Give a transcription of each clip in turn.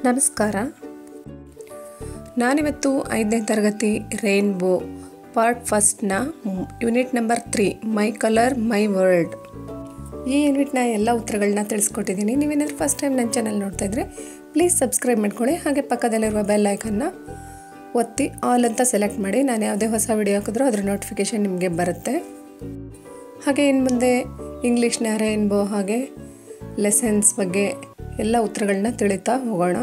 ನಮಸ್ಕಾರ. ನಾನಿವತ್ತು 5ನೇ ತರಗತಿ ರೇನ್ಬೋ ಪಾರ್ಟ್ ಫಸ್ಟ್ನ unit number 3 my colour my world ಈ ಯೂನಿಟ್ನ ಎಲ್ಲ ಉತ್ತರಗಳನ್ನ ತಿಳಿಸ್ಕೊಟ್ಟಿದ್ದೀನಿ. ನೀವೇನಾದರೂ ಫಸ್ಟ್ ಟೈಮ್ ನನ್ನ ಚಾನಲ್ ನೋಡ್ತಾ ಇದ್ದರೆ ಪ್ಲೀಸ್ ಸಬ್ಸ್ಕ್ರೈಬ್ ಮಾಡ್ಕೊಳ್ಳಿ. ಹಾಗೆ ಪಕ್ಕದಲ್ಲಿರುವ ಬೆಲ್ ಐಕನ್ನ ಒತ್ತಿ ಆಲ್ ಅಂತ ಸೆಲೆಕ್ಟ್ ಮಾಡಿ. ನಾನು ಯಾವುದೇ ಹೊಸ ವಿಡಿಯೋ ಹಾಕಿದ್ರೂ ಅದರ ನೋಟಿಫಿಕೇಷನ್ ನಿಮಗೆ ಬರುತ್ತೆ. ಹಾಗೆ ಇನ್ನು ಮುಂದೆ ಇಂಗ್ಲೀಷ್ನ ರೇನ್ಬೋ ಹಾಗೆ ಲೆಸನ್ಸ್ ಬಗ್ಗೆ ಎಲ್ಲ ಉತ್ತರಗಳನ್ನ ತಿಳಿತಾ ಹೋಗೋಣ.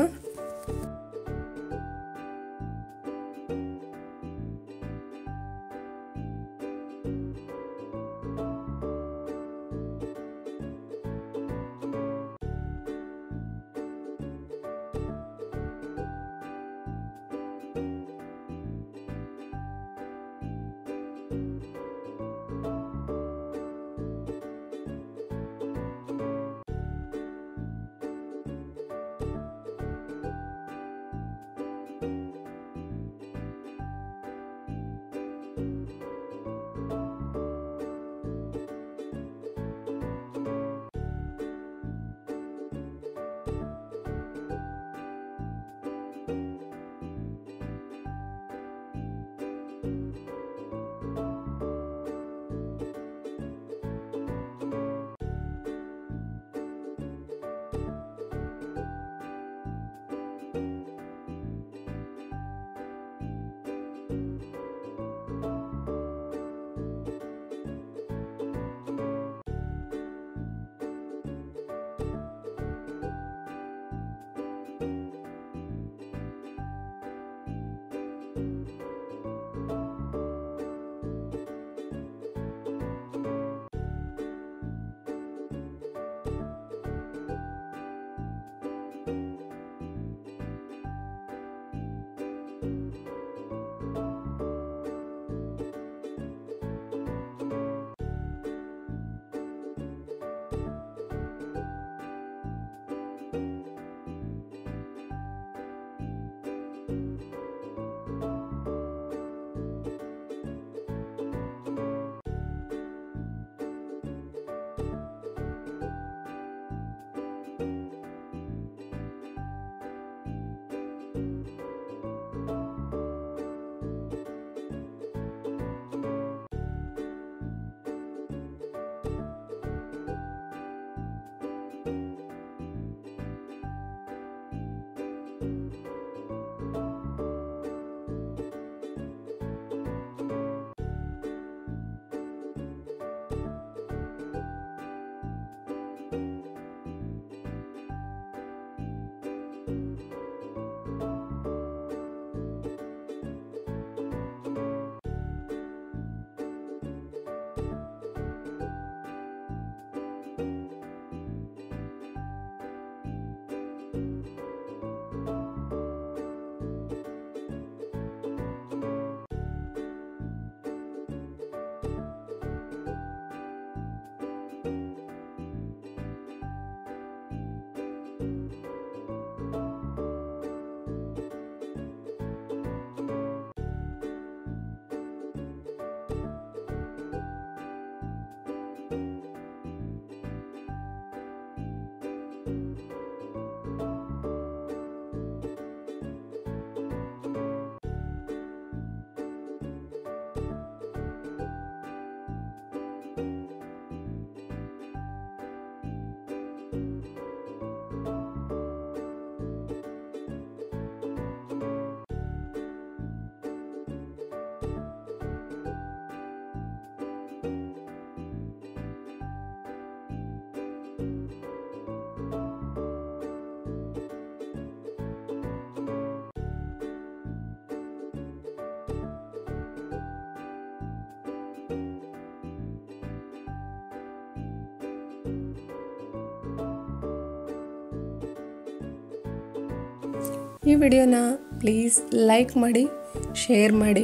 ಈ ವಿಡಿಯೋನ ಪ್ಲೀಸ್ ಲೈಕ್ ಮಾಡಿ, ಶೇರ್ ಮಾಡಿ.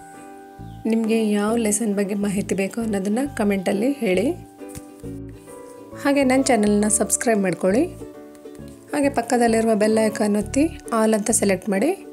ನಿಮಗೆ ಯಾವ ಲೆಸನ್ ಬಗ್ಗೆ ಮಾಹಿತಿ ಬೇಕು ಅನ್ನೋದನ್ನು ಕಮೆಂಟಲ್ಲಿ ಹೇಳಿ. ಹಾಗೆ ನನ್ನ ಚಾನಲ್ನ ಸಬ್ಸ್ಕ್ರೈಬ್ ಮಾಡ್ಕೊಳ್ಳಿ. ಹಾಗೆ ಪಕ್ಕದಲ್ಲಿರುವ ಬೆಲ್ ಐಕಾನ್ ಒತ್ತಿ ಆಲ್ ಅಂತ ಸೆಲೆಕ್ಟ್ ಮಾಡಿ.